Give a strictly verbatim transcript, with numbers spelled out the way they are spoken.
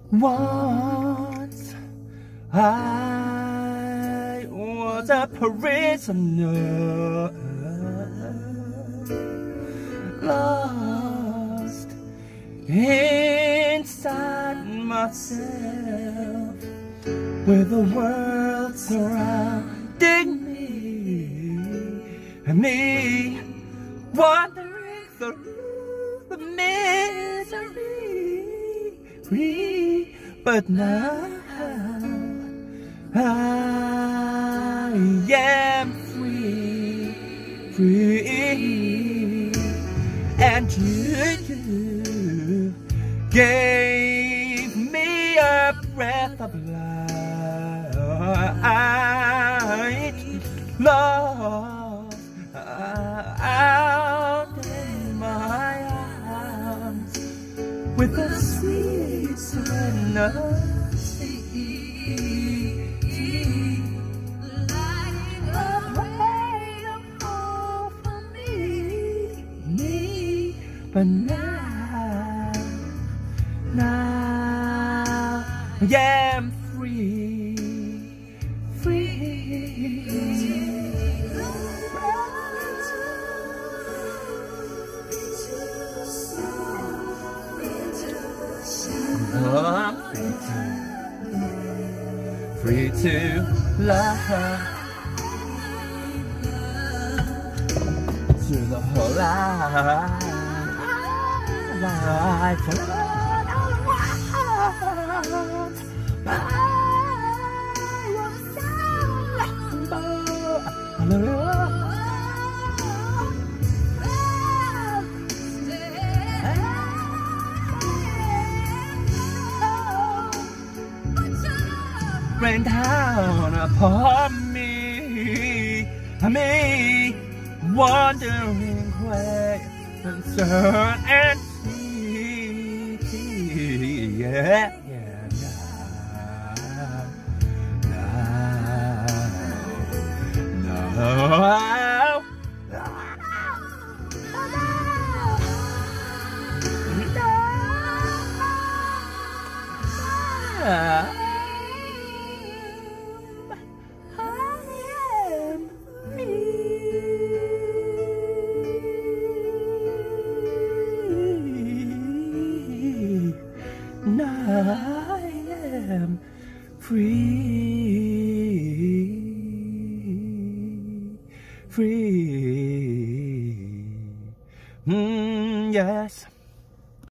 Once I was a prisoner, lost inside myself, with the world surrounding me, and me wandering through the misery. Free, but now I am free, free, and you gave me a breath of life, lost out in my arms with a sweet serenity, lighting up way up for me, me. But now, now I am free, free. I'm free to, free to love to the whole life, life. Rain down upon me, me wandering where concern and see, yeah, yeah, now, now, now. I am free, free, mm, yes.